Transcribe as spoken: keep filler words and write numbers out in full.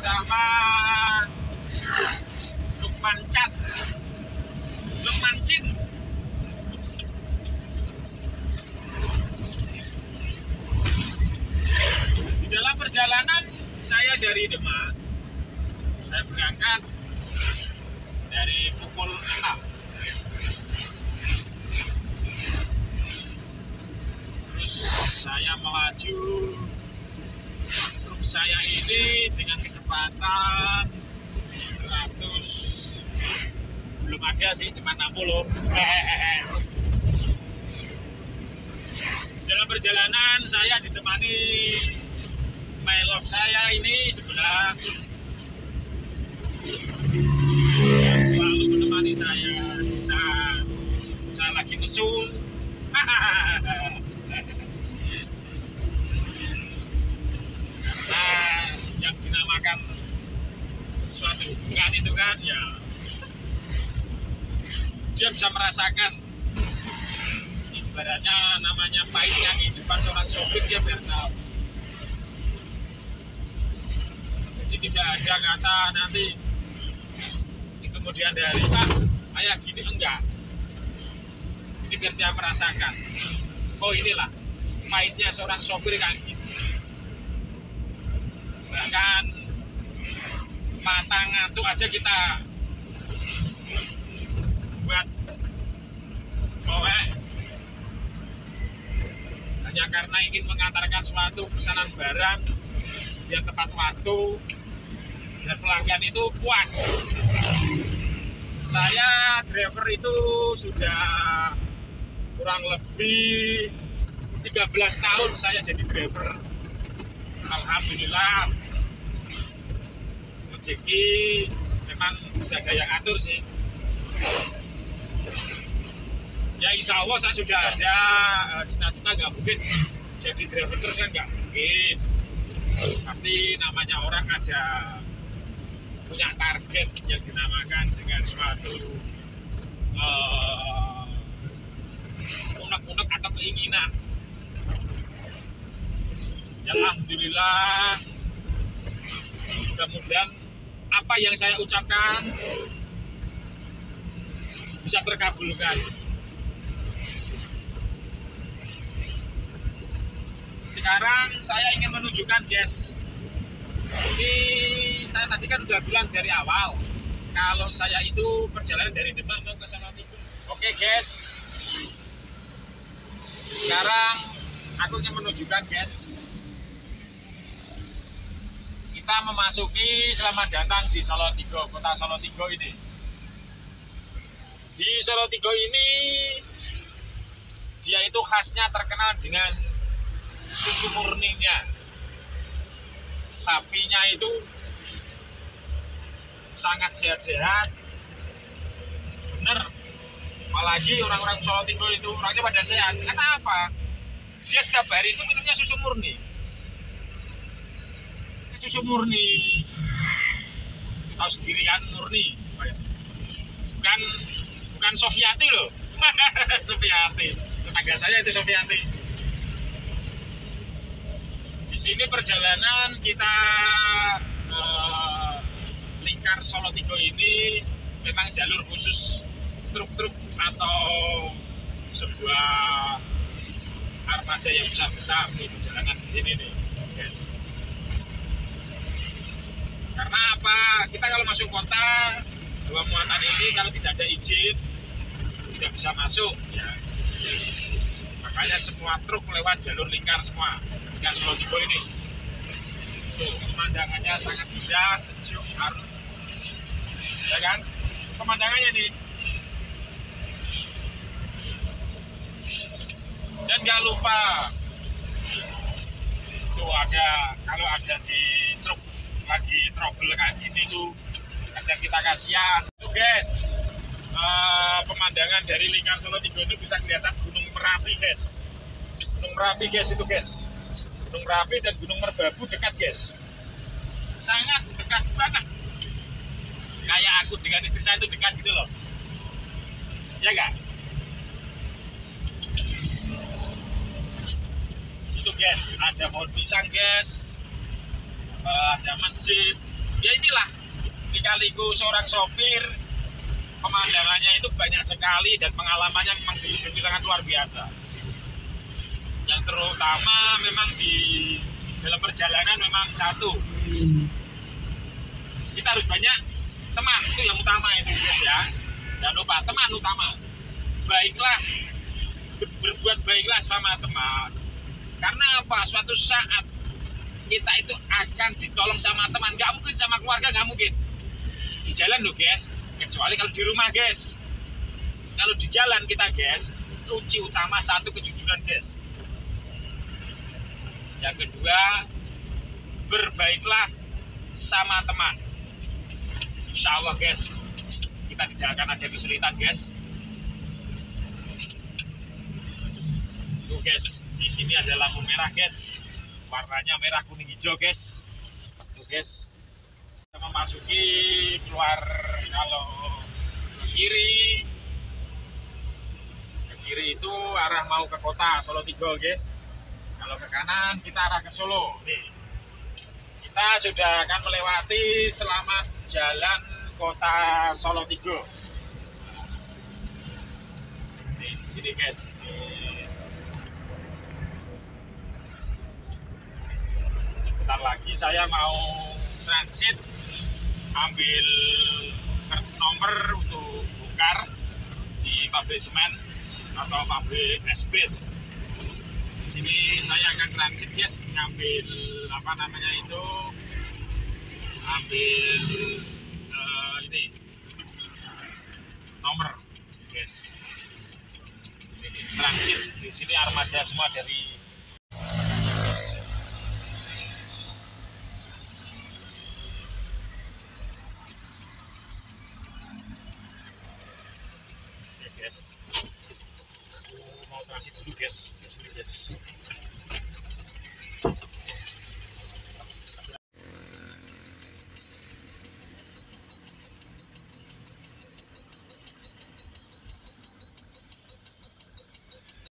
bersama Lukman Chan, Lukman Chin. Di dalam perjalanan saya dari Demak, saya berangkat dari pukul enam. Terus saya melaju, truk saya ini dengan kecepatan seratus, belum ada sih, cuma enam puluh. Dalam perjalanan saya ditemani my love saya ini sebelah, yang selalu menemani saya di saat saya lagi mesum. Karena yang dinamakan suatu hubungan itu kan ya, dia bisa merasakan ibaratnya namanya pahitnya kehidupan seorang sopir, dia biar tahu. Jadi tidak ada kata nanti di kemudian hari, Pak, ayah gini, enggak. Jadi biar dia merasakan, oh inilah pahitnya seorang sopir kayak gitu. Bahkan mata ngantuk aja kita buat kowek hanya karena ingin mengantarkan suatu pesanan barang biar tepat waktu dan pelanggan itu puas. Saya driver itu sudah kurang lebih tiga belas tahun saya jadi driver. Alhamdulillah, rezeki memang sudah ada yang atur sih. Ya insya Allah saya sudah ada cita-cita, nggak mungkin jadi driver terus kan, nggak mungkin. Pasti namanya orang ada punya target yang dinamakan dengan suatu uh, unek-unek atau keinginan. Ya, alhamdulillah, mudah-mudahan apa yang saya ucapkan bisa terkabulkan. Sekarang saya ingin menunjukkan, guys, ini saya tadi kan udah bilang dari awal kalau saya itu perjalanan dari Demak mau ke Solotigo. Oke guys, sekarang aku ingin menunjukkan, guys, kita memasuki selamat datang di Solotigo, kota Solotigo ini. Di Solotigo ini dia itu khasnya terkenal dengan susu murninya. Sapinya itu sangat sehat-sehat, bener. Apalagi orang-orang Solotigo itu orangnya pada sehat. Kenapa? Dia setiap hari itu minumnya susu murni. Susu murni, tahu sendiri kan, murni, bukan bukan Sofiati loh. Sofiati, tetangga saya itu Sofiati. Di sini perjalanan kita uh, lingkar Solotigo ini memang jalur khusus truk-truk atau sebuah armada yang besar-besar nih perjalanan di sini nih, guys. Karena apa? Kita kalau masuk kota, dua muatan ini kalau tidak ada izin tidak bisa masuk, ya. Makanya semua truk lewat jalur lingkar semua, lingkar Solotigo ini. Tuh, pemandangannya sangat indah, sejuk, harum, ya kan? Pemandangannya nih. Dan nggak lupa, tuh ada, kalau ada di truk lagi trouble kayak gini tuh ada kita kasihan tuh, guys. Uh, pemandangan dari lingkar Solotigo ini bisa kelihatan Gunung Merapi, guys. Gunung Merapi, guys, itu, guys. Gunung Merapi dan Gunung Merbabu dekat, guys. Sangat dekat banget. Kayak aku dengan istri saya itu dekat gitu loh. Ya enggak? Itu, guys, ada pohon pisang, guys. Uh, ada masjid. Ya inilah lika-liku seorang sopir, pemandangannya itu banyak sekali dan pengalamannya memang sungguh sangat luar biasa. Yang terutama memang di dalam perjalanan memang satu, kita harus banyak teman, itu yang utama itu guys ya. Jangan lupa teman utama. Baiklah, ber berbuat baiklah sama teman. Karena apa? Suatu saat kita itu akan ditolong sama teman, nggak mungkin sama keluarga, nggak mungkin. Di jalan loh guys, kecuali kalau di rumah guys. Kalau di jalan kita guys, kunci utama satu kejujuran guys. Yang kedua, berbaiklah sama teman. Insya Allah guys, kita tidak akan ada kesulitan guys. Tuh guys, di sini ada lampu merah guys, warnanya merah kuning hijau guys. Tuh guys, kita memasuki keluar kalau ke kiri, ke kiri itu arah mau ke kota Solo Tigo, oke? Kalau ke kanan kita arah ke Solo. Nih, kita sudah akan melewati selamat jalan kota Solo Tigo. Nih, di sini guys. Nih. Bentar lagi saya mau transit, ambil nomor untuk bongkar di pabrik semen atau pabrik es base. Di sini saya akan transit guys, ngambil apa namanya itu, ambil uh, ini nomor guys. Ini transit, di sini armada semua dari guys. Aku mau transit dulu guys, guys.